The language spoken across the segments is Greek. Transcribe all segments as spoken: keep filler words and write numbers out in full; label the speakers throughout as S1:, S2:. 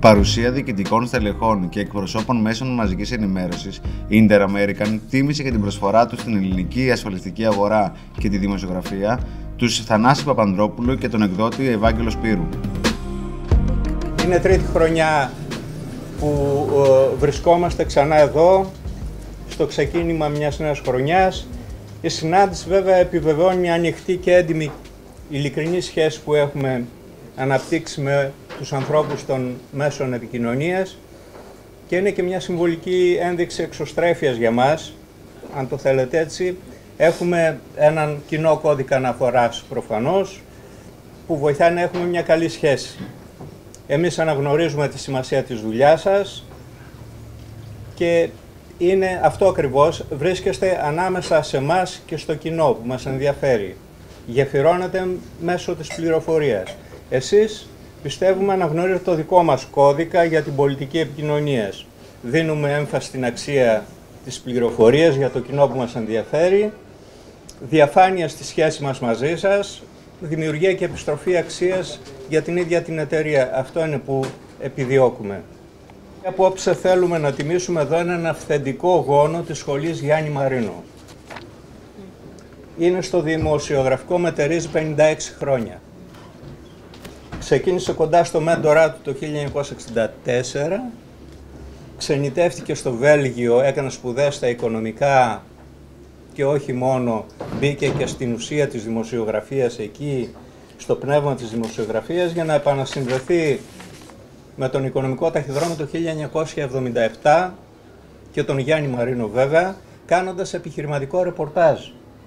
S1: παρουσία διοικητικών στελεχών και εκπροσώπων μέσων μαζικής ενημέρωσης, η Inter-American τίμησε και την προσφορά του στην ελληνική ασφαλιστική αγορά και τη δημοσιογραφία τους Θανάση Παπανδρόπουλο και τον εκδότη Ευάγγελο Σπύρου.
S2: Είναι τρίτη χρονιά που ε, βρισκόμαστε ξανά εδώ, στο ξεκίνημα μιας νέας χρονιάς. Η συνάντηση βέβαια επιβεβαιώνει μια ανοιχτή και έντιμη ειλικρινή σχέση που έχουμε αναπτύξει με τους ανθρώπους των μέσων επικοινωνίας και είναι και μια συμβολική ένδειξη εξωστρέφειας για μας, αν το θέλετε έτσι. Έχουμε έναν κοινό κώδικα αναφοράς προφανώς, που βοηθάει να έχουμε μια καλή σχέση. Εμείς αναγνωρίζουμε τη σημασία της δουλειάς σας και είναι αυτό ακριβώς, βρίσκεστε ανάμεσα σε εμάς και στο κοινό που μας ενδιαφέρει. Γεφυρώνετε μέσω της πληροφορίας. Εσείς πιστεύουμε αναγνωρίζετε το δικό μας κώδικα για την πολιτική επικοινωνία. Δίνουμε έμφαση στην αξία της πληροφορίας για το κοινό που μας ενδιαφέρει, διαφάνεια στη σχέση μας μαζί σας, δημιουργία και επιστροφή αξίας για την ίδια την εταιρεία. Αυτό είναι που επιδιώκουμε. Απόψε θέλουμε να τιμήσουμε εδώ έναν αυθεντικό γόνο της σχολής Γιάννη Μαρίνο. Είναι στο δημοσιογραφικό μετερίζει πενήντα έξι χρόνια. Ξεκίνησε κοντά στο μέντορά του το χίλια εννιακόσια εξήντα τέσσερα, ξενιτεύτηκε στο Βέλγιο, έκανε σπουδές στα οικονομικά και όχι μόνο, μπήκε και στην ουσία της δημοσιογραφίας εκεί, στο πνεύμα της δημοσιογραφίας, για να επανασυνδεθεί με τον οικονομικό ταχυδρόμο το χίλια εννιακόσια εβδομήντα επτά και τον Γιάννη Μαρίνο βέβαια, κάνοντας επιχειρηματικό ρεπορτάζ.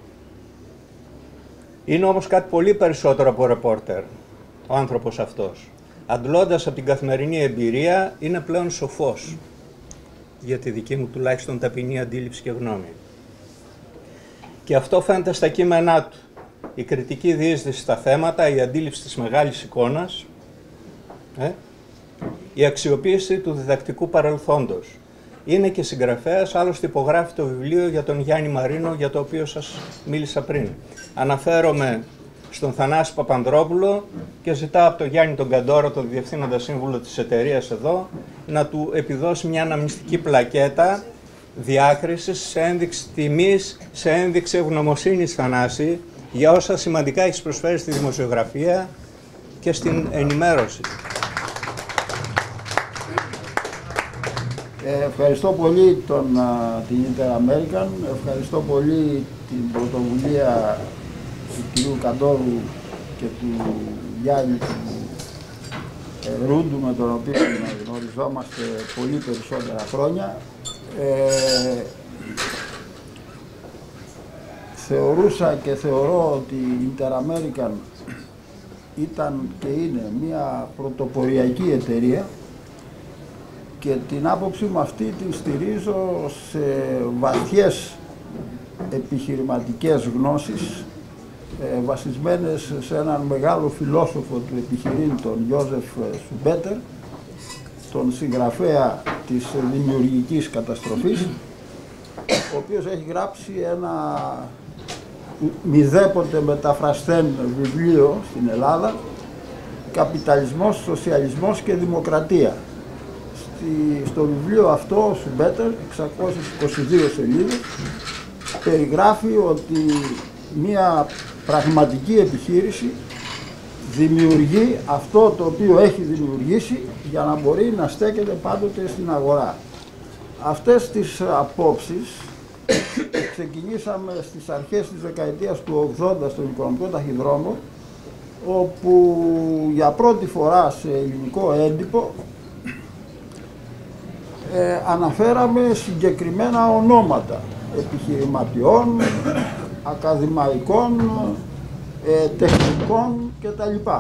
S2: Είναι όμως κάτι πολύ περισσότερο από ρεπόρτερ ο άνθρωπος αυτός. Αντλώντας από την καθημερινή εμπειρία, είναι πλέον σοφός, για τη δική μου τουλάχιστον ταπεινή αντίληψη και γνώμη. Και αυτό φαίνεται στα κείμενά του. Η κριτική διείσδυση στα θέματα, η αντίληψη της μεγάλης εικόνας, ε? η αξιοποίηση του διδακτικού παρελθόντος. Είναι και συγγραφέας, άλλωστε υπογράφει το βιβλίο για τον Γιάννη Μαρίνο, για το οποίο σας μίλησα πριν. Αναφέρομαι στον Θανάση Παπανδρόπουλο και ζητάω από τον Γιάννη τον Καντόρο, τον διευθύνοντα σύμβουλο της εταιρείας εδώ, να του επιδώσει μια αναμνηστική πλακέτα διάκρισης σε ένδειξη τιμής, σε ένδειξη ευγνωμοσύνης, Θανάση, για όσα σημαντικά έχεις προσφέρει στη δημοσιογραφία και στην ενημέρωση.
S3: Ε, ευχαριστώ πολύ τον, την Inter-American, ευχαριστώ πολύ την πρωτοβουλία του κ. Καντόρου και του Γιάννη του ε, Ρούντου, με τον οποίο γνωριζόμαστε πολύ περισσότερα χρόνια. Ε, θεωρούσα και θεωρώ ότι η Inter-American ήταν και είναι μια πρωτοποριακή εταιρεία και την άποψη μου αυτή την στηρίζω σε βαθιές επιχειρηματικές γνώσεις ε, βασισμένες σε έναν μεγάλο φιλόσοφο του επιχειρήν, τον Γιώζεφ Σουμπέτερ, τον συγγραφέα της δημιουργικής καταστροφής, ο οποίος έχει γράψει ένα μηδέποτε μεταφραστέν βιβλίο στην Ελλάδα, «Καπιταλισμός, Σοσιαλισμός και Δημοκρατία». Στη, στο βιβλίο αυτό ο Σουμπέτερ, εξακόσιες είκοσι δύο σελίδες, περιγράφει ότι μία πραγματική επιχείρηση δημιουργεί αυτό το οποίο έχει δημιουργήσει για να μπορεί να στέκεται πάντοτε στην αγορά. Αυτές τις απόψεις ξεκινήσαμε στις αρχές της δεκαετίας του ογδόντα στον οικονομικό ταχυδρόμο, όπου για πρώτη φορά σε ελληνικό έντυπο ε, αναφέραμε συγκεκριμένα ονόματα επιχειρηματιών, ακαδημαϊκών, ε, τεχνικών κτλ.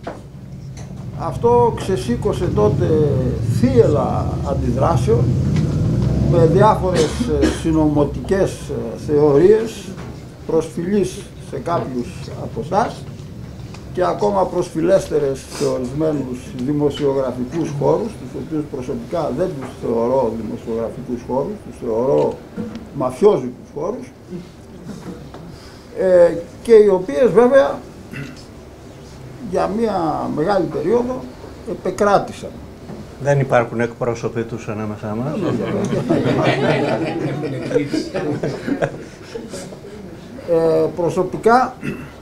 S3: Αυτό ξεσήκωσε τότε θύελλα αντιδράσεων με διάφορες συνωμοτικές θεωρίες προσφυλής σε κάποιους από εσάς και ακόμα προσφυλέστερες σε ορισμένους δημοσιογραφικούς χώρους, τους οποίους προσωπικά δεν τους θεωρώ δημοσιογραφικούς χώρους, τους θεωρώ μαφιόζικους χώρους, ε, και οι οποίες βέβαια για μια μεγάλη περίοδο επεκράτησαν.
S2: Δεν υπάρχουν εκπρόσωποι τους ανάμεσά μας.
S3: ε, προσωπικά,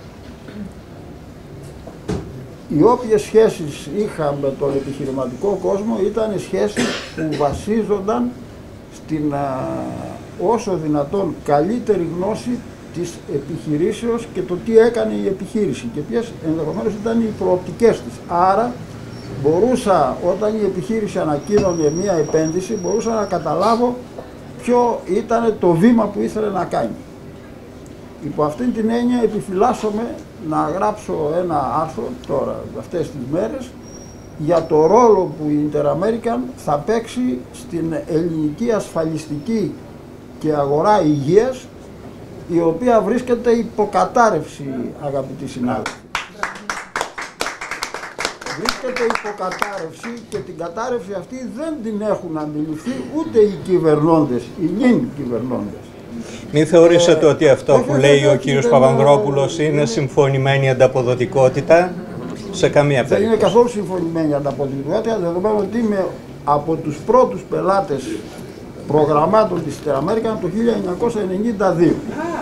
S3: οι όποιες σχέσεις είχα με τον επιχειρηματικό κόσμο ήταν σχέσεις που βασίζονταν στην α, όσο δυνατόν καλύτερη γνώση της επιχειρήσεως και το τι έκανε η επιχείρηση και ποιες ενδεχομένως ήταν οι προοπτικές της. Άρα μπορούσα, όταν η επιχείρηση ανακοίνωνε μία επένδυση, μπορούσα να καταλάβω ποιο ήταν το βήμα που ήθελε να κάνει. Υπό αυτήν την έννοια επιφυλάσσομαι να γράψω ένα άρθρο τώρα, αυτές τις μέρες, για το ρόλο που η Inter-American θα παίξει στην ελληνική ασφαλιστική και αγορά υγείας, η οποία βρίσκεται υποκατάρρευση, αγαπητοί συνάδελφοι. Βρίσκεται υποκατάρρευση και την κατάρρευση αυτή δεν την έχουν αντιληφθεί ούτε οι κυβερνώντες, οι νυν κυβερνώντες.
S2: Μην θεωρήσετε ε, ότι αυτό που λέει ο κύριος
S3: δεν,
S2: Παπανδρόπουλος είναι,
S3: είναι
S2: συμφωνημένη ανταποδοτικότητα σε καμία περίπτωση.
S3: Δεν είναι καθόλου συμφωνημένη ανταποδοτικότητα, δεδομένου ότι είμαι από τους πρώτους πελάτες προγραμμάτων της Inter-American το χίλια εννιακόσια ενενήντα δύο.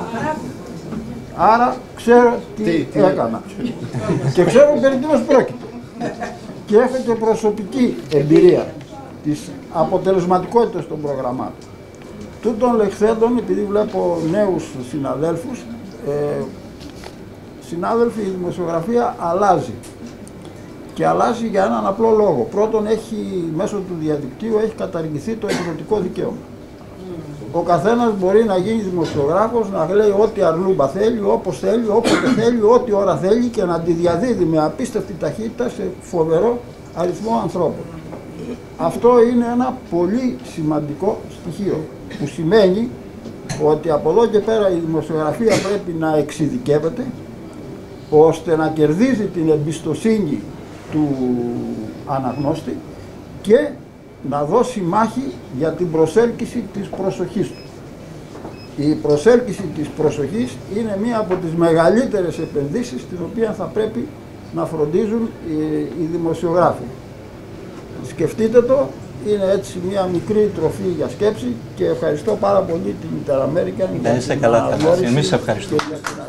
S3: Άρα ξέρω τι, τι, τι έκανα και ξέρω περί τίνος πρόκειται. Και έχω και προσωπική εμπειρία της αποτελεσματικότητας των προγραμμάτων. Τούτων λεχθέντων, επειδή βλέπω νέους συναδέλφους, ε, συνάδελφοι, η δημοσιογραφία αλλάζει. Και αλλάζει για έναν απλό λόγο. Πρώτον, έχει, μέσω του διαδικτύου έχει καταργηθεί το εκδοτικό δικαίωμα. Ο καθένας μπορεί να γίνει δημοσιογράφος, να λέει ό,τι αρλούμπα θέλει, όπως θέλει, όποτε θέλει, ό,τι ώρα θέλει και να τη διαδίδει με απίστευτη ταχύτητα σε φοβερό αριθμό ανθρώπων. Αυτό είναι ένα πολύ σημαντικό στοιχείο, που σημαίνει ότι από εδώ και πέρα η δημοσιογραφία πρέπει να εξειδικεύεται, ώστε να κερδίζει την εμπιστοσύνη του αναγνώστη και να δώσει μάχη για την προσέλκυση της προσοχής του. Η προσέλκυση της προσοχής είναι μία από τις μεγαλύτερες επενδύσεις την οποία θα πρέπει να φροντίζουν οι, οι δημοσιογράφοι. Σκεφτείτε το, είναι έτσι μία μικρή τροφή για σκέψη και ευχαριστώ πάρα πολύ την Inter-American.
S2: Να είστε καλά, Θανάση. Εμείς ευχαριστούμε.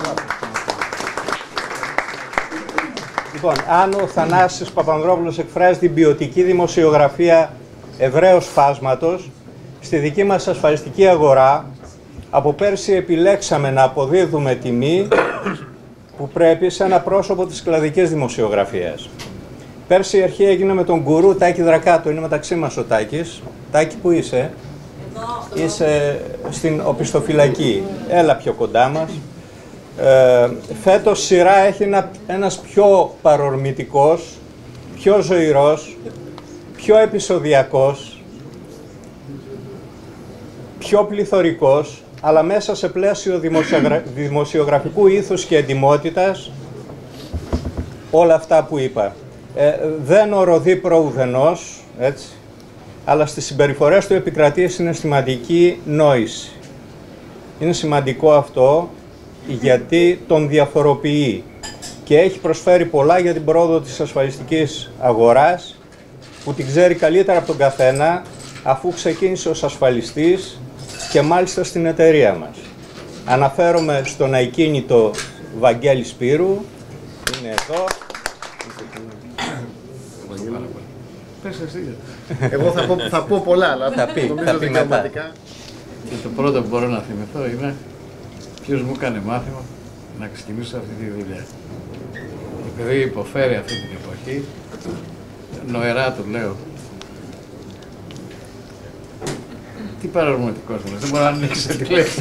S2: Λοιπόν, αν ο Θανάσης Παπανδρόπουλος εκφράζει την ποιοτική δημοσιογραφία ευρέως φάσματος, στη δική μας ασφαλιστική αγορά, από πέρσι επιλέξαμε να αποδίδουμε τιμή που πρέπει σε ένα πρόσωπο της κλαδικής δημοσιογραφίας. Πέρσι η αρχή έγινε με τον γκουρού Τάκη Δρακάτο, είναι μεταξύ μας ο Τάκης. Τάκη, που είσαι? Εδώ. Είσαι στην οπισθοφυλακή. Έλα πιο κοντά μας. Ε, φέτος σειρά έχει ένα, ένας πιο παρορμητικός, πιο ζωηρός, πιο επεισοδιακός, πιο πληθωρικός, αλλά μέσα σε πλαίσιο δημοσιογρα... δημοσιογραφικού ήθους και εντιμότητας, όλα αυτά που είπα. Ε, δεν οροδεί προουδενός, έτσι, αλλά στις συμπεριφορές του επικρατεί συναισθηματική νόηση. Είναι σημαντικό αυτό, γιατί τον διαφοροποιεί και έχει προσφέρει πολλά για την πρόοδο της ασφαλιστικής αγοράς, που την ξέρει καλύτερα από τον καθένα, αφού ξεκίνησε ως ασφαλιστής και μάλιστα στην εταιρεία μας. Αναφέρομαι στον ακίνητο Βαγγέλη Σπύρου, είναι εδώ.
S4: Πες εσύ. Εγώ θα πω, θα πω πολλά, αλλά
S2: θα πει, θα πει μετά.
S4: Και το πρώτο που μπορώ να θυμηθώ είναι ποιος μου έκανε μάθημα να ξεκινήσω αυτή τη δουλειά. Επειδή υποφέρει αυτή την εποχή, νοερά του λέω, τι παρορμητικός μου, δεν μπορώ να ανοίξω τη λέξη.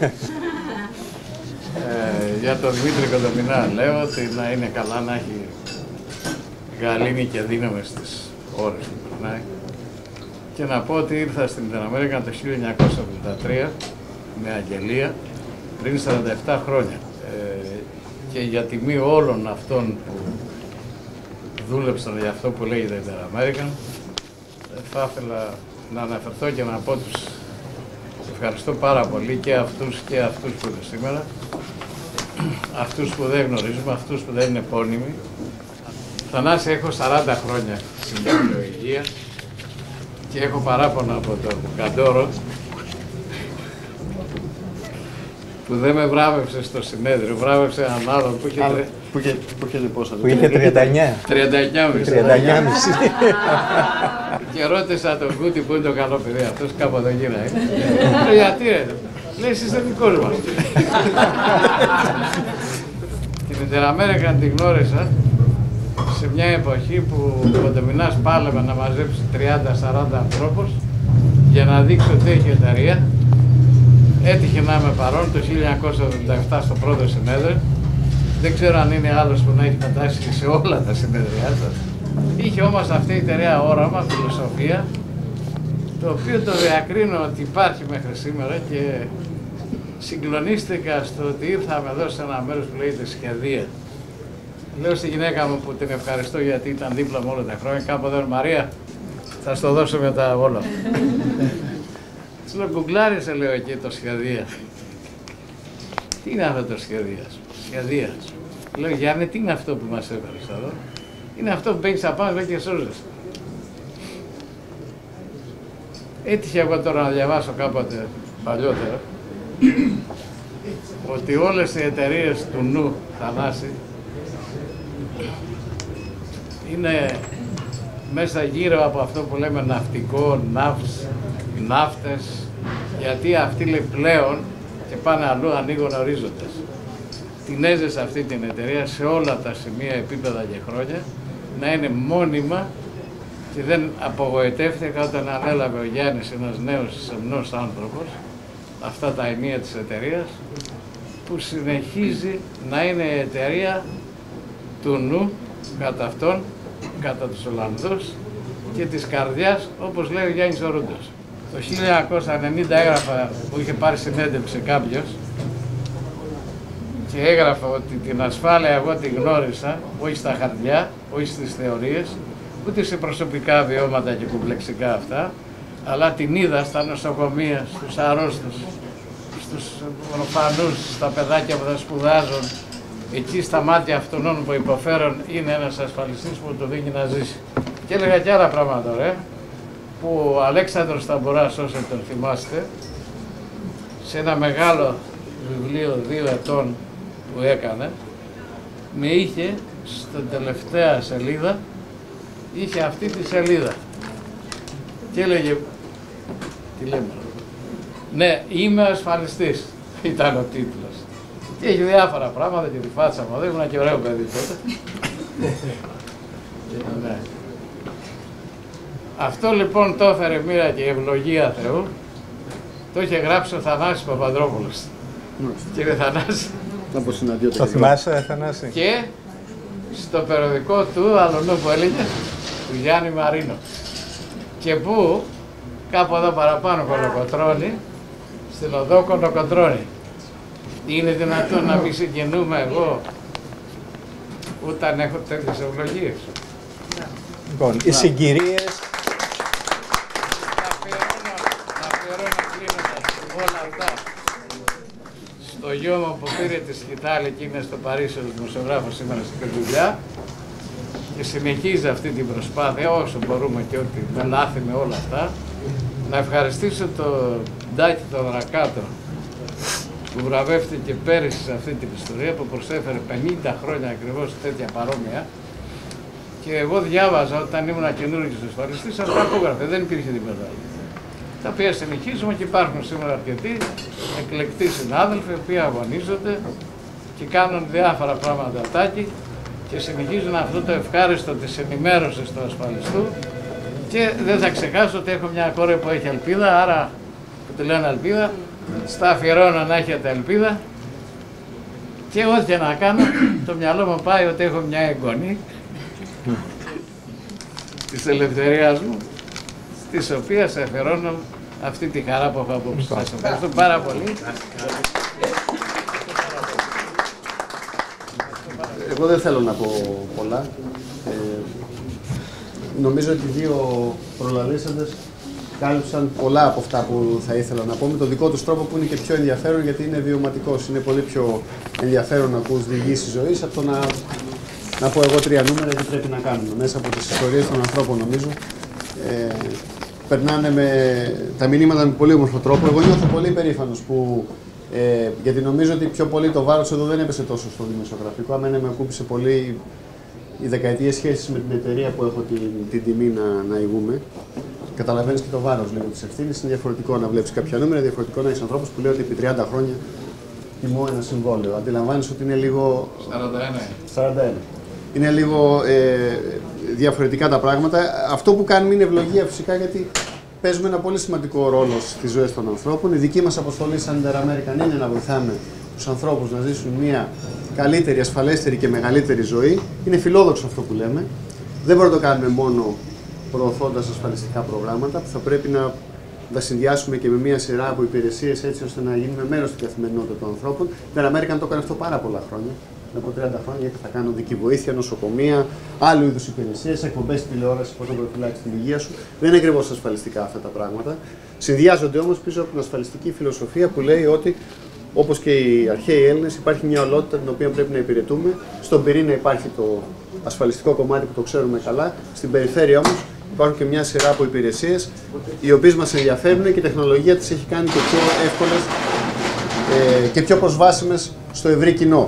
S4: ε, για τον Δημήτρη Κοντομινά λέω ότι να είναι καλά να έχει γαλήνη και δύναμη στις ώρες που περνάει. Και να πω ότι ήρθα στην Inter-American το χίλια εννιακόσια ογδόντα τρία με αγγελία πριν σαράντα επτά χρόνια. Ε, και για τιμή όλων αυτών που δούλεψαν για αυτό που λέγεται Inter-American, θα ήθελα να αναφερθώ και να πω τους ευχαριστώ πάρα πολύ και αυτούς και αυτούς που είναι σήμερα, αυτούς που δεν γνωρίζουμε, αυτούς που δεν είναι επώνυμοι. Θανάση, έχω σαράντα χρόνια συμβόλαιο υγεία και έχω παράπονα από τον Καντόρο που δεν με βράβευσε στο συνέδριο, βράβευσε έναν άλλον που είχε,
S5: Άρα, που είχε, που είχε, πόσα,
S2: που είχε τριάντα εννιά.
S4: τριάντα εννιά
S2: τριάντα μισή.
S4: Και ρώτησα τον Κούτι που είναι το καλό παιδί, αυτός κάπου εδώ γύρω. Λέω γιατί ρε, λέει εσύ είσαι δικός μας. Την Ιντεραμέρικαν την γνώρισα σε μια εποχή που ο Κοντομινάς πάλευε να μαζέψει τριάντα σαράντα ανθρώπους για να δείξει ότι έχει εταιρεία. Έτυχε να είμαι παρόν το χίλια εννιακόσια εβδομήντα επτά στο πρώτο συνέδριο. Δεν ξέρω αν είναι άλλος που να έχει μετάσχει σε όλα τα συνέδριά σας. Είχε όμως αυτή η εταιρεία όραμα, φιλοσοφία, το οποίο το διακρίνω ότι υπάρχει μέχρι σήμερα και συγκλονίστηκα στο ότι ήρθαμε εδώ σε ένα μέρος που λέγεται Σχεδία. Λέω στη γυναίκα μου που την ευχαριστώ γιατί ήταν δίπλα μου όλα τα χρόνια, κάποτε Μαρία, θα στο δώσω μετά όλα. Της λέω, γκουγκλάρισε, λέω, εκεί το Σχεδία. Τι είναι αυτό το Σχεδία, Σχεδία. Λέω, Γιάννη, τι είναι αυτό που μας έφερες εδώ? Είναι αυτό που μπαίνεις απάνω και σώζεσαι. Έτυχε εγώ τώρα να διαβάσω κάποτε παλιότερα ότι όλες οι εταιρείες του νου, Θανάση, είναι μέσα γύρω από αυτό που λέμε ναυτικό, ναύς, ναύτες, γιατί αυτοί λέει πλέον και πάνε αλλού ανοίγουν ορίζοντες. Την έζησα αυτή την εταιρεία σε όλα τα σημεία, επίπεδα και χρόνια, να είναι μόνιμα και δεν απογοητεύτηκα όταν ανέλαβε ο Γιάννης, ένας νέος σεμνός άνθρωπος, αυτά τα ενία της εταιρείας, που συνεχίζει να είναι η εταιρεία του νου κατά αυτόν, κατά τους Ολλανδούς και της καρδιάς, όπως λέει ο Γιάννης ο Ρούντος. Το χίλια εννιακόσια ενενήντα έγραφα που είχε πάρει συνέντευξη κάποιος και έγραφα ότι την ασφάλεια εγώ την γνώρισα, όχι στα χαρτιά, όχι στις θεωρίες, ούτε σε προσωπικά βιώματα και κουμπλεξικά αυτά, αλλά την είδα στα νοσοκομεία, στους αρρώστους, στους ορφανούς, στα παιδάκια που θα σπουδάζουν, εκεί στα μάτια αυτών που υποφέρουν είναι ένας ασφαλιστής που το δίνει να ζήσει. Και έλεγα και άλλα πράγματα ωραία, που ο Αλέξανδρος Ταμπουράς, όσοι τον θυμάστε, σε ένα μεγάλο βιβλίο δύο ετών που έκανε, με είχε στην τελευταία σελίδα, είχε αυτή τη σελίδα και έλεγε, τι λέμε, ναι, είμαι ασφαλιστής, ήταν ο τίτλος. Και έχει διάφορα πράγματα και τη φάτσα μου, δεν ήμουν και ωραίο παιδί τότε. Ναι. Αυτό λοιπόν το έφερε μοίρα και ευλογία Θεού, το είχε γράψει ο Θανάσης Παπανδρόπουλος. Κύριε Θανάση.
S2: Το θυμάσαι, Θανάση?
S4: Και στο περιοδικό του Αλωνού που έλεγε, του Γιάννη Μαρίνο. Και που, κάπου εδώ παραπάνω Κολοκοτρώνη, στην οδό Κολοκοτρώνη. Είναι δυνατόν να μην συγκινούμε εγώ όταν έχω τέτοιες ευλογίες?
S2: Λοιπόν, οι συγκυρίες...
S4: Θα αφιερώνω κλείνοντας όλα αυτά στο γιο μου που πήρε τη σκητάλη και είναι στο Παρίσι ο δημοσιογράφος σήμερα στην δουλειά και συνεχίζει αυτή την προσπάθεια όσο μπορούμε και ό,τι με λάθη με όλα αυτά. Να ευχαριστήσω το Ντάκη τον Δρακάτο που βραβεύτηκε πέρυσι σε αυτή την ιστορία, που προσέφερε πενήντα χρόνια ακριβώς τέτοια παρόμοια. Και εγώ διάβαζα όταν ήμουν καινούργιος ασφαλιστής, αυτά που έγραφε, δεν υπήρχε τίποτα άλλο. Τα οποία συνεχίζουμε και υπάρχουν σήμερα αρκετοί εκλεκτοί συνάδελφοι, οι οποίοι αγωνίζονται και κάνουν διάφορα πράγματα τάκι και συνεχίζουν αυτό το ευχάριστο της ενημέρωσης του ασφαλιστού. Και δεν θα ξεχάσω ότι έχω μια κόρη που έχει ελπίδα, άρα που τη λένε ελπίδα, στα αφιερώνω να έχετε ελπίδα και ό,τι και να κάνω, το μυαλό μου πάει ότι έχω μια εγγονή της ελευθερίας μου, της οποίας αφιερώνω αυτή τη χαρά που έχω απόψε. Σας ευχαριστώ πάρα πολύ.
S5: Εγώ δεν θέλω να πω πολλά. Ε, νομίζω ότι οι δύο προλαλήσαντες κάλυψαν πολλά από αυτά που θα ήθελα να πω με τον δικό τους τρόπο που είναι και πιο ενδιαφέρον, γιατί είναι βιωματικός. Είναι πολύ πιο ενδιαφέρον να ακούς διηγήσεις ζωής από το να, να πω εγώ τρία νούμερα τι πρέπει να κάνουμε. Μέσα από τις ιστορίες των ανθρώπων νομίζω ε, περνάνε με τα μηνύματα με πολύ όμορφο τρόπο. Εγώ νιώθω πολύ περήφανος που, ε, γιατί νομίζω ότι πιο πολύ το βάρος εδώ δεν έπεσε τόσο στο δημοσιογραφικό. Αμένα με ακούμπησε πολύ οι δεκαετίες σχέσεις με την εταιρεία που έχω την, την τιμή να, να ηγούμε. Καταλαβαίνεις και το βάρος λίγο της ευθύνης. Είναι διαφορετικό να βλέπεις κάποια νούμερα, διαφορετικό να έχεις ανθρώπους που λέει ότι επί τριάντα χρόνια τιμώ ένα συμβόλαιο. Αντιλαμβάνεις ότι είναι λίγο. σαράντα ένα. Είναι λίγο ε, διαφορετικά τα πράγματα. Αυτό που κάνουμε είναι ευλογία φυσικά, γιατί παίζουμε ένα πολύ σημαντικό ρόλο στις ζωές των ανθρώπων. Η δική μας αποστολή σαν Inter-American είναι να βοηθάμε τους ανθρώπους να ζήσουν μια καλύτερη, ασφαλέστερη και μεγαλύτερη ζωή. Είναι φιλόδοξο αυτό που λέμε. Δεν μπορούμε να το κάνουμε μόνο προωθώντας ασφαλιστικά προγράμματα, που θα πρέπει να τα συνδυάσουμε και με μια σειρά από υπηρεσίες, έτσι ώστε να γίνουμε μέρος στην καθημερινότητα των ανθρώπων. Η Inter-American το έκανε αυτό πάρα πολλά χρόνια. Από τριάντα χρόνια θα κάνω δική βοήθεια, νοσοκομεία, άλλου είδους υπηρεσίες, εκπομπές τηλεόραση, πώς να προφυλάξεις την υγεία σου. Δεν είναι ακριβώς ασφαλιστικά αυτά τα πράγματα. Συνδυάζονται όμως πίσω από την ασφαλιστική φιλοσοφία που λέει ότι, όπως και οι αρχαίοι Έλληνες, υπάρχει μια ολότητα την οποία πρέπει να υπηρετούμε. Στον πυρήνα υπάρχει το ασφαλιστικό κομμάτι που το ξέρουμε καλά. Στην περιφέρεια όμως υπάρχουν και μια σειρά από υπηρεσίες οι οποίες μας ενδιαφέρουν και η τεχνολογία τις έχει κάνει και πιο εύκολες ε, και πιο προσβάσιμες στο ευρύ κοινό.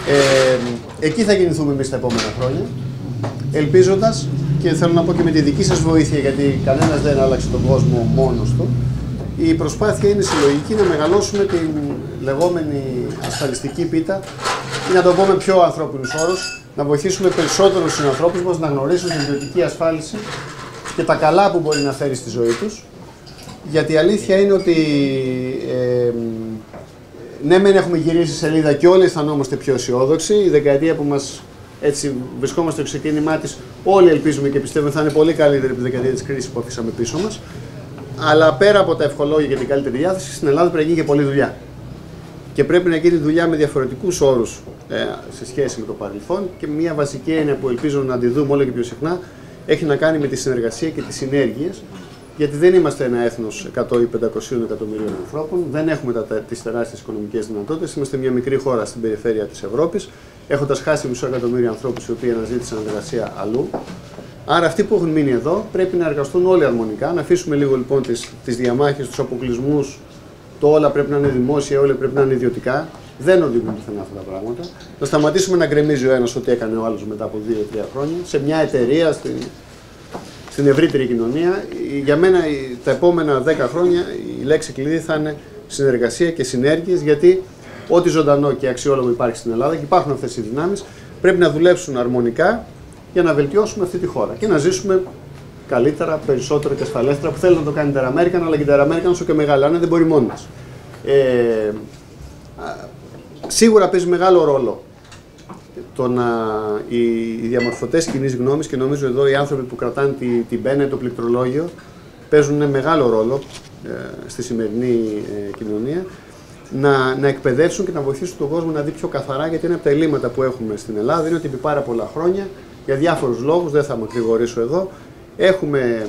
S5: Ε, εκεί θα κινηθούμε εμείς τα επόμενα χρόνια, ελπίζοντας, και θέλω να πω και με τη δική σας βοήθεια, γιατί κανένας δεν άλλαξε τον κόσμο μόνος του, η προσπάθεια είναι συλλογική να μεγαλώσουμε την λεγόμενη ασφαλιστική πίτα ή, να το πω με πιο ανθρώπινους όρους, να βοηθήσουμε περισσότερους συνανθρώπους μας να γνωρίσουν την ιδιωτική ασφάλιση και τα καλά που μπορεί να φέρει στη ζωή τους. Γιατί η αλήθεια είναι ότι ε, ναι, μεν έχουμε γυρίσει σελίδα και όλοι αισθανόμαστε πιο αισιόδοξοι. Η δεκαετία που μας έτσι βρισκόμαστε στο ξεκίνημά της, όλοι ελπίζουμε και πιστεύουμε θα είναι πολύ καλύτερη από τη δεκαετία της κρίσης που αφήσαμε πίσω μας. Αλλά πέρα από τα ευχολόγια και την καλύτερη διάθεση, στην Ελλάδα πρέπει να γίνει και πολλή δουλειά. Και πρέπει να γίνει δουλειά με διαφορετικούς όρους ε, σε σχέση με το παρελθόν. Και μια βασική έννοια που ελπίζω να τη δούμε όλο και πιο συχνά έχει να κάνει με τη συνεργασία και τις συνέργειες. Γιατί δεν είμαστε ένα έθνος εκατό ή πεντακόσια εκατομμυρίων ανθρώπων, δεν έχουμε τις τεράστιες οικονομικές δυνατότητες. Είμαστε μια μικρή χώρα στην περιφέρεια της Ευρώπης, έχοντας χάσει μισό εκατομμύριο ανθρώπους οι οποίοι αναζήτησαν εργασία αλλού. Άρα, αυτοί που έχουν μείνει εδώ πρέπει να εργαστούν όλοι αρμονικά, να αφήσουμε λίγο λοιπόν τις, τις διαμάχες, τους αποκλεισμούς, το όλα πρέπει να είναι δημόσια, όλα πρέπει να είναι ιδιωτικά. Δεν οδηγούν πουθενά αυτά τα πράγματα. Να σταματήσουμε να γκρεμίζει ο ένας ό,τι έκανε ο άλλος μετά από δύο τρία χρόνια σε μια εταιρεία. Στην... Στην ευρύτερη κοινωνία, για μένα τα επόμενα δέκα χρόνια η λέξη κλειδί θα είναι συνεργασία και συνέργειες, γιατί ό,τι ζωντανό και αξιόλογο υπάρχει στην Ελλάδα και υπάρχουν αυτές οι δυνάμεις, πρέπει να δουλέψουν αρμονικά για να βελτιώσουμε αυτή τη χώρα και να ζήσουμε καλύτερα, περισσότερο και ασφαλέστερα, που θέλει να το κάνει η Inter-American, αλλά και η Inter-American όσο και μεγάλα είναι, δεν μπορεί μόνη μας. Ε, σίγουρα παίζει μεγάλο ρόλο το να, οι, οι διαμορφωτές κοινής γνώμης, και νομίζω εδώ οι άνθρωποι που κρατάνε τη, την πένα, το πληκτρολόγιο, παίζουν ένα μεγάλο ρόλο ε, στη σημερινή ε, κοινωνία, να, να εκπαιδεύσουν και να βοηθήσουν τον κόσμο να δει πιο καθαρά, γιατί ένα από τα ελλείμματα που έχουμε στην Ελλάδα είναι ότι επί πάρα πολλά χρόνια, για διάφορους λόγους, δεν θα μακρηγορήσω εδώ, έχουμε,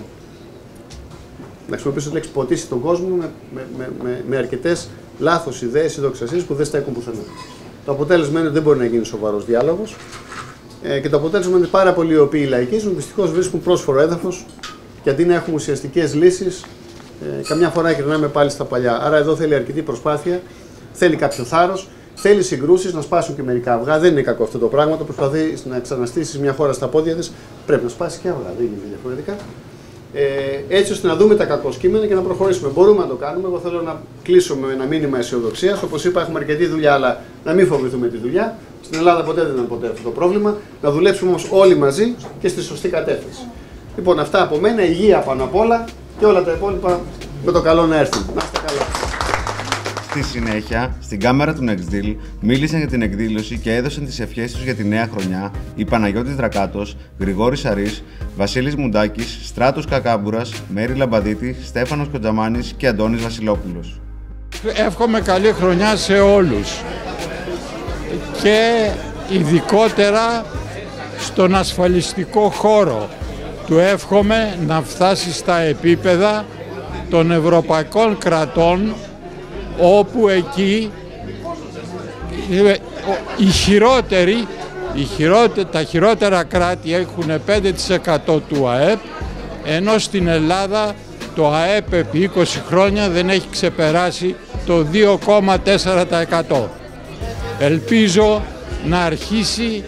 S5: να χρησιμοποιήσω τη λέξη, ποτίσει τον κόσμο με, με, με, με, με αρκετές λάθος ιδέες ή δοξασίες που δεν στέκουν πουθενά. Το αποτέλεσμα είναι ότι δεν μπορεί να γίνει σοβαρός διάλογος ε, και το αποτέλεσμα είναι πάρα πολλοί οι οποίοι λαϊκίζουν, δυστυχώς βρίσκουν πρόσφορο έδαφος και αντί να έχουμε ουσιαστικές λύσεις, ε, καμιά φορά γυρνάμε πάλι στα παλιά. Άρα εδώ θέλει αρκετή προσπάθεια, θέλει κάποιο θάρρος, θέλει συγκρούσεις, να σπάσουν και μερικά αυγά. Δεν είναι κακό αυτό το πράγμα. Το προσπαθεί να ξαναστήσεις μια χώρα στα πόδια της, πρέπει να σπάσει και αυγά, δεν γίνεται διαφορετικά. Ε, έτσι ώστε να δούμε τα κακό κείμενα και να προχωρήσουμε. Μπορούμε να το κάνουμε. Εγώ θέλω να κλείσω με ένα μήνυμα αισιοδοξίας. Όπως είπα, έχουμε αρκετή δουλειά, αλλά να μην φοβηθούμε τη δουλειά. Στην Ελλάδα ποτέ δεν ήταν ποτέ αυτό το πρόβλημα. Να δουλέψουμε όμως όλοι μαζί και στη σωστή κατεύθυνση. Λοιπόν, αυτά από μένα. Υγεία πάνω απ' όλα και όλα τα υπόλοιπα με το καλό να έρθουν. Να είστε καλά.
S1: Στη συνέχεια, στην κάμερα του Nextdeal μίλησαν για την εκδήλωση και έδωσαν τις ευχές τους για τη νέα χρονιά η Παναγιώτης Δρακάτος, Γρηγόρης Αρής, Βασίλης Μουντάκης, Στράτος Κακάμπουρας, Μέρη Λαμπαδίτη, Στέφανος Κοντζαμάνης και Αντώνης Βασιλόπουλος.
S6: Εύχομαι καλή χρονιά σε όλους και ειδικότερα στον ασφαλιστικό χώρο. Του εύχομαι να φτάσει στα επίπεδα των ευρωπαϊκών κρατών, όπου εκεί οι χειρότεροι, οι χειρότεροι, τα χειρότερα κράτη έχουν πέντε τοις εκατό του ΑΕΠ, ενώ στην Ελλάδα το το ΑΕΠ επί είκοσι χρόνια δεν έχει ξεπεράσει το δύο κόμμα τέσσερα τοις εκατό. Ελπίζω να αρχίσει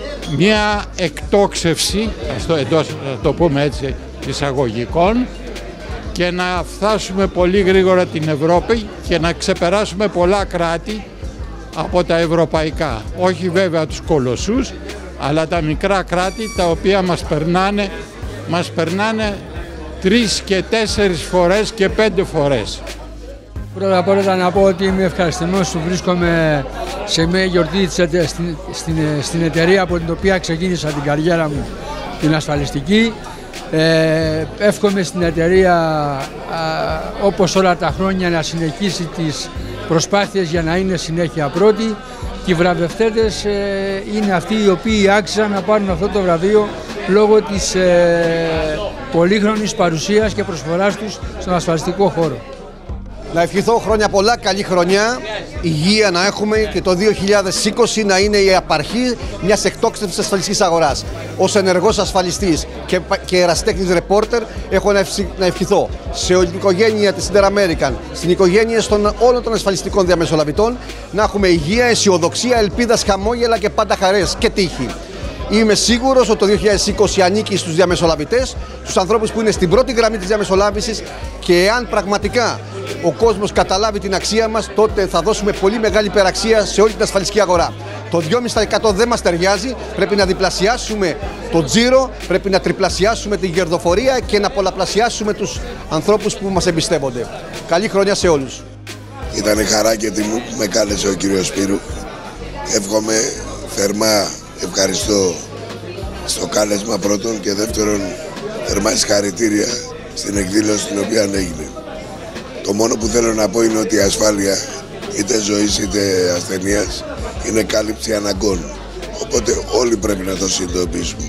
S6: μια εκτόξευση, στο εντός, να το πούμε έτσι, εισαγωγικών, και να φτάσουμε πολύ γρήγορα την Ευρώπη και να ξεπεράσουμε πολλά κράτη από τα ευρωπαϊκά. Όχι βέβαια τους κολοσσούς, αλλά τα μικρά κράτη τα οποία μας περνάνε, μας περνάνε τρεις και τέσσερις φορές και πέντε φορές.
S7: Πρώτα απ' όλα να πω ότι είμαι ευχαριστημένος που βρίσκομαι σε μια γιορτή στην, στην, στην εταιρεία από την οποία ξεκίνησα την καριέρα μου, την ασφαλιστική. Ε, εύχομαι στην εταιρεία α, όπως όλα τα χρόνια να συνεχίσει τις προσπάθειες για να είναι συνέχεια πρώτη, και οι βραβευτές ε, είναι αυτοί οι οποίοι άξιζαν να πάρουν αυτό το βραβείο λόγω της ε, πολύχρονης παρουσίας και προσφοράς τους στον ασφαλιστικό χώρο.
S8: Να ευχηθώ χρόνια πολλά, καλή χρονιά, υγεία να έχουμε και το δύο χιλιάδες είκοσι να είναι η απαρχή μιας εκτόξευσης της ασφαλιστικής αγοράς. Ως ενεργός ασφαλιστής και, και ερασιτέχνης ρεπόρτερ έχω να, ευσυ, να ευχηθώ σε όλη την οικογένεια της Inter American, στην οικογένεια των όλων των ασφαλιστικών διαμεσολαβητών, να έχουμε υγεία, αισιοδοξία, ελπίδα, χαμόγελα και πάντα χαρές και τύχη. Είμαι σίγουρος ότι το δύο χιλιάδες είκοσι ανήκει στους διαμεσολαβητές, στους ανθρώπους που είναι στην πρώτη γραμμή της διαμεσολάβησης, και εάν πραγματικά ο κόσμος καταλάβει την αξία μας, τότε θα δώσουμε πολύ μεγάλη υπεραξία σε όλη την ασφαλιστική αγορά. Το δύο κόμμα πέντε τοις εκατό δεν μας ταιριάζει, πρέπει να διπλασιάσουμε το τζίρο, πρέπει να τριπλασιάσουμε την κερδοφορία και να πολλαπλασιάσουμε τους ανθρώπους που μας εμπιστεύονται. Καλή χρονιά σε όλους.
S9: Ήτανε χαρά και τιμή που με κάλεσε ο κύριος Σπύρου. Εύχομαι θερμά ευχαριστώ στο κάλεσμα πρώτον, και δεύτερον θερμά συγχαρητήρια στην εκδήλωση την οποία έγινε. Το μόνο που θέλω να πω είναι ότι η ασφάλεια, είτε ζωής είτε ασθενείας, είναι κάλυψη αναγκών. Οπότε όλοι πρέπει να το συνειδητοποιήσουμε.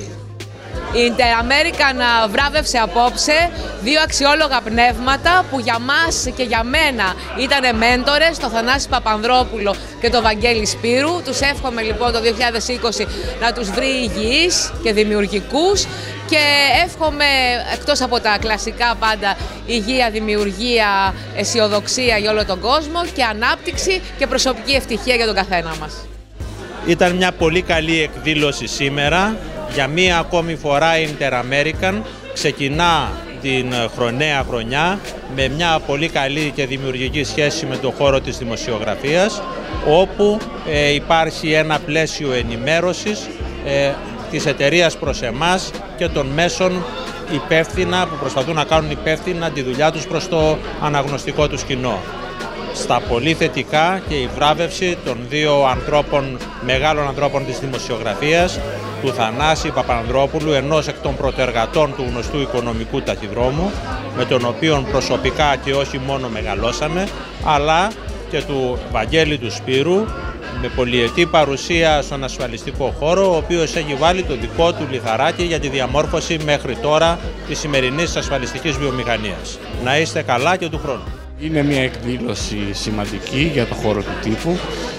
S10: Η Inter American βράβευσε απόψε δύο αξιόλογα πνεύματα που για μας και για μένα ήταν μέντορες, το Θανάση Παπανδρόπουλο και το Βαγγέλη Σπύρου. Τους εύχομαι λοιπόν το δύο χιλιάδες είκοσι να τους βρει υγιείς και δημιουργικούς, και εύχομαι εκτός από τα κλασικά πάντα υγεία, δημιουργία, αισιοδοξία για όλο τον κόσμο, και ανάπτυξη και προσωπική ευτυχία για τον καθένα μας.
S2: Ήταν μια πολύ καλή εκδήλωση σήμερα. Για μία ακόμη φορά η Inter American ξεκινά την χρονέα χρονιά με μια πολύ καλή και δημιουργική σχέση με τον χώρο της δημοσιογραφίας, όπου ε, υπάρχει ένα πλαίσιο ενημέρωσης ε, της εταιρείας προς εμάς και των μέσων υπεύθυνα που προσπαθούν να κάνουν υπεύθυνα τη δουλειά τους προς το αναγνωστικό τους κοινό. Στα πολύ θετικά και η βράβευση των δύο ανθρώπων, μεγάλων ανθρώπων της δημοσιογραφίας, του Θανάση Παπανδρόπουλου, ενός εκ των πρωτεργατών του γνωστού οικονομικού ταχυδρόμου, με τον οποίο προσωπικά και όχι μόνο μεγαλώσαμε, αλλά και του Βαγγέλη του Σπύρου, με πολυετή παρουσία στον ασφαλιστικό χώρο, ο οποίος έχει βάλει το δικό του λιθαράκι για τη διαμόρφωση μέχρι τώρα της σημερινής ασφαλιστικής βιομηχανίας. Να είστε καλά και του χρόνου.
S11: Είναι μια εκδήλωση σημαντική για το χώρο του τύπου,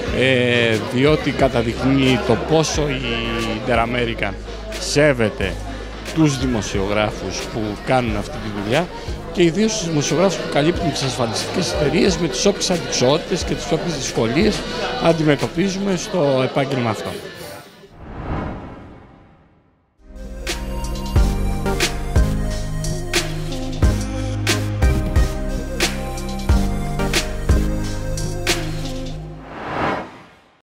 S11: ε, διότι καταδεικνύει το πόσο η Inter American σέβεται τους δημοσιογράφους που κάνουν αυτή τη δουλειά, και ιδίως τους δημοσιογράφους που καλύπτουν τις ασφαλιστικές εταιρείες με τις όποιες αντικσότητες και τις όποιες δυσκολίες αντιμετωπίζουμε στο επάγγελμα αυτό.